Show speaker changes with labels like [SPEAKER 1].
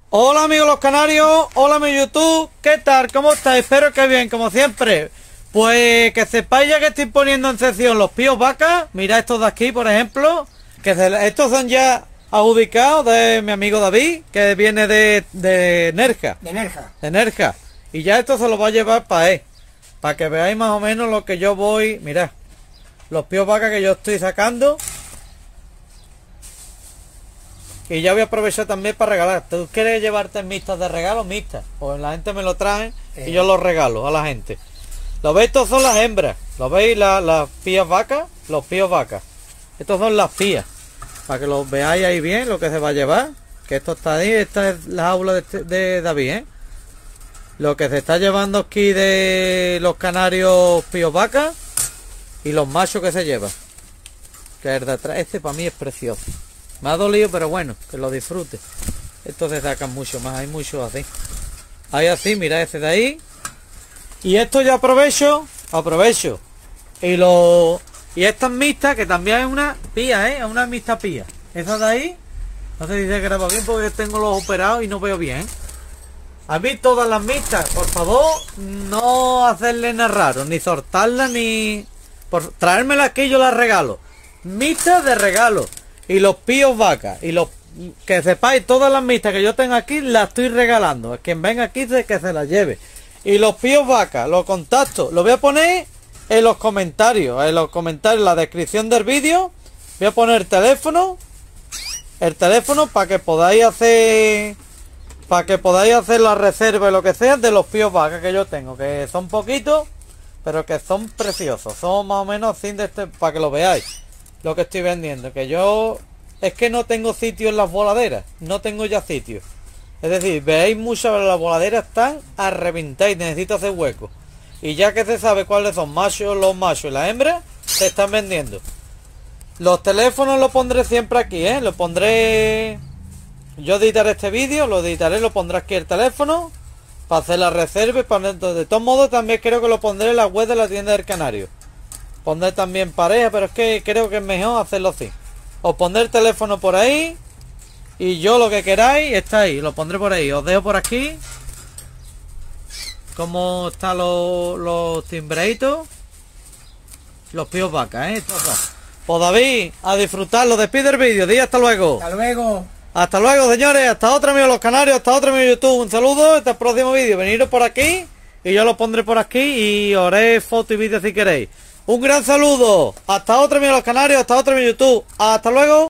[SPEAKER 1] Hola amigos los canarios, hola mi YouTube, ¿qué tal? ¿Cómo estáis? Espero que bien, como siempre. Pues que sepáis ya que estoy poniendo en sección los píos vacas. Mirad estos de aquí, por ejemplo, estos son ya adjudicados de mi amigo David, que viene de Nerja. De Nerja. Y ya esto se lo va a llevar para él, para que veáis más o menos lo que yo voy. Mirad, los píos vacas que yo estoy sacando. Y ya voy a aprovechar también para regalar. ¿Tú quieres llevarte mixtas de regalo? Mixtas. Pues la gente me lo trae y yo los regalo a la gente. ¿Lo veis? Estos son las hembras. ¿Lo veis? Las pías vacas. Los píos vacas. Estos son las pías. Para que lo veáis ahí bien lo que se va a llevar. Que esto está ahí. Esta es la jaula de David, ¿eh? Lo que se está llevando aquí de los canarios píos vacas. Y los machos que se llevan. Que el de atrás. Este para mí es precioso. Me ha dolido, pero bueno, que lo disfrute. Estos se sacan mucho más, hay muchos así. Hay así, mira ese de ahí. Y esto ya aprovecho. Y estas mixtas, que también es una pía, es una mixta pía. Esa de ahí, no se dice que graba bien porque tengo los operados y no veo bien. A mí todas las mixtas, por favor, no hacerle nada raro, ni soltarlas, ni... Por traérmelas aquí yo las regalo. Mixtas de regalo. Y los píos vacas, y los que sepáis, todas las mixtas que yo tengo aquí las estoy regalando. Quien venga aquí que se las lleve. Y los píos vacas, los contactos, los voy a poner en los comentarios, la descripción del vídeo. Voy a poner el teléfono para que podáis hacer la reserva y lo que sea de los píos vacas que yo tengo, que son poquitos, pero que son preciosos. Son más o menos así de para que lo veáis. Lo que estoy vendiendo, que yo es que no tengo sitio en las voladeras, no tengo ya sitio. Es decir, veis muchas de las voladeras están a reventar y necesito hacer hueco. Y ya que se sabe cuáles son los machos y las hembras, se están vendiendo. Los teléfonos los pondré siempre aquí, lo pondré. Yo editaré este vídeo, lo pondré aquí el teléfono para hacer la reserva y para... De todos modos también creo que lo pondré en la web de la tienda del Canario. Poner también pareja, pero es que creo que es mejor hacerlo así. Os pondré el teléfono por ahí. Y yo lo que queráis está ahí. Lo pondré por ahí. Os dejo por aquí cómo están los timbreitos. Los píos vacas, estos son. Pues David, a disfrutarlo. Despide el vídeo. Di hasta luego.
[SPEAKER 2] Hasta luego.
[SPEAKER 1] Hasta luego, señores. Hasta otro amigo de los canarios. Hasta otro amigo de YouTube. Un saludo. Hasta el próximo vídeo. Veniros por aquí. Y yo lo pondré por aquí. Y os haré foto y vídeo si queréis. Un gran saludo. Hasta otro amigo de los canarios. Hasta otro amigo de YouTube. Hasta luego.